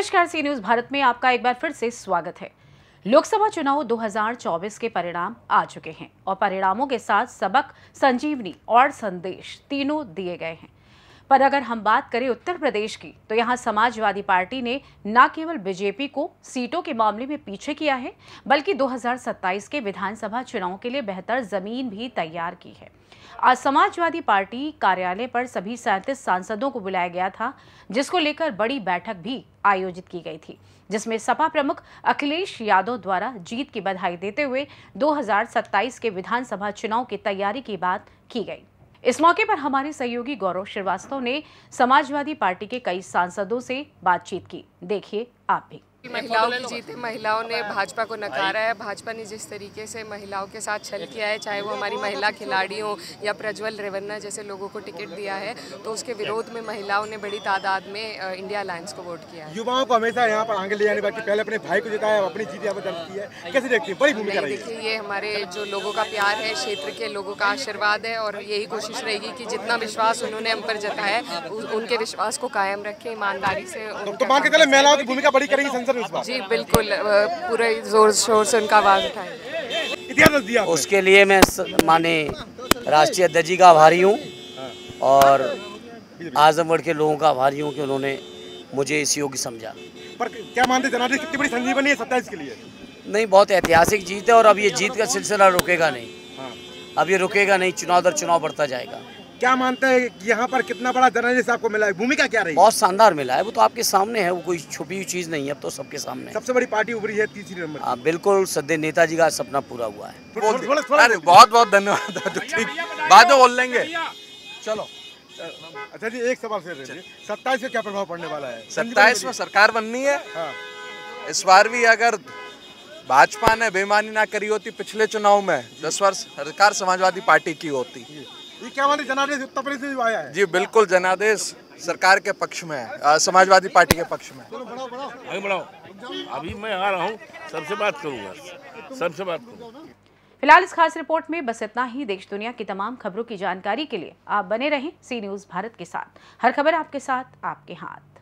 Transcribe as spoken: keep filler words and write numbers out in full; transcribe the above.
नमस्कार, सी न्यूज भारत में आपका एक बार फिर से स्वागत है। लोकसभा चुनाव दो हज़ार चौबीस के परिणाम आ चुके हैं और परिणामों के साथ सबक, संजीवनी और संदेश तीनों दिए गए हैं। पर अगर हम बात करें उत्तर प्रदेश की, तो यहां समाजवादी पार्टी ने न केवल बीजेपी को सीटों के मामले में पीछे किया है, बल्कि दो हज़ार सत्ताईस के विधानसभा चुनाव के लिए बेहतर जमीन भी तैयार की है। आज समाजवादी पार्टी कार्यालय पर सभी सैंतीस सांसदों को बुलाया गया था, जिसको लेकर बड़ी बैठक भी आयोजित की गई थी, जिसमें सपा प्रमुख अखिलेश यादव द्वारा जीत की बधाई देते हुए दो हज़ार सत्ताईस के विधानसभा चुनाव की तैयारी की बात की गई। इस मौके पर हमारे सहयोगी गौरव श्रीवास्तव ने समाजवादी पार्टी के कई सांसदों से बातचीत की। देखिए आप भी। महिलाओं की जीत है। महिलाओं ने भाजपा को नकारा है। भाजपा ने जिस तरीके से महिलाओं के साथ छल किया है, चाहे वो हमारी महिला खिलाड़ी हो या प्रज्वल रेवन्ना जैसे लोगों को टिकट दिया है, तो उसके विरोध में महिलाओं ने बड़ी तादाद में इंडिया अलायंस को वोट किया है। युवाओं को हमेशा यहाँ पर आगे ले जाने बाकी पहले अपने भाई को जिताया, अपनी जीत यहाँ पर दर्ज की है। कैसे देखती है? बड़ी भूमिका रही है। देखिए, ये हमारे जो लोगों का प्यार है, क्षेत्र के लोगों का आशीर्वाद है और यही कोशिश रहेगी कि जितना विश्वास उन्होंने हम पर जताया है, उनके विश्वास को कायम रखें, ईमानदारी से। तो मान के चले महिलाओं की भूमिका बड़ी करेगी संसद में इस बार? जी बिल्कुल, पूरे जोर शोर से उनका आवाज उठाएंगे। उसके लिए मैं माने राष्ट्रीय अध्यक्ष जी का आभारी हूँ और आजमगढ़ के लोगों का आभारी हूँ कि उन्होंने मुझे इस योग्य समझा। पर क्या मानते जनादेश कितनी बड़ी संजीवनी है सत्ताईस के लिए? नहीं, बहुत ऐतिहासिक जीत है और अब ये जीत का सिलसिला रुकेगा नहीं। अब ये रुकेगा नहीं, चुनाव दर चुनाव बढ़ता जाएगा। क्या मानते हैं कि यहाँ पर कितना बड़ा जनादेश आपको मिला है? भूमिका क्या रही? बहुत शानदार मिला है। वो तो आपके सामने है, वो कोई छुपी हुई चीज नहीं है, अब तो सबके सामने। सबसे बड़ी पार्टी उभरी है तीसरी नंबर। हाँ बिल्कुल, सद्य नेताजी का सपना पूरा हुआ है। अरे बहुत बहुत धन्यवाद। ठीक, बाद में बोल लेंगे। चलो। अच्छा जी, एक सवाल से सत्ताईस में क्या प्रभाव पड़ने वाला है? सत्ताईस में सरकार बननी है। इस बार भी अगर भाजपा ने बेईमानी ना करी होती पिछले चुनाव में, दस वर्ष सरकार समाजवादी पार्टी की होती। ये क्या मानते जनादेश उत्तर प्रदेश से आया है? जी बिल्कुल, जनादेश सरकार के पक्ष में है, समाजवादी पार्टी के पक्ष में। आगे बढ़ाओ। अभी मैं आ रहा हूँ, सबसे बात करूँगा, सबसे बात करूँगा। फिलहाल इस खास रिपोर्ट में बस इतना ही। देश दुनिया की तमाम खबरों की जानकारी के लिए आप बने रहें सी न्यूज भारत के साथ। हर खबर आपके साथ, आपके हाथ।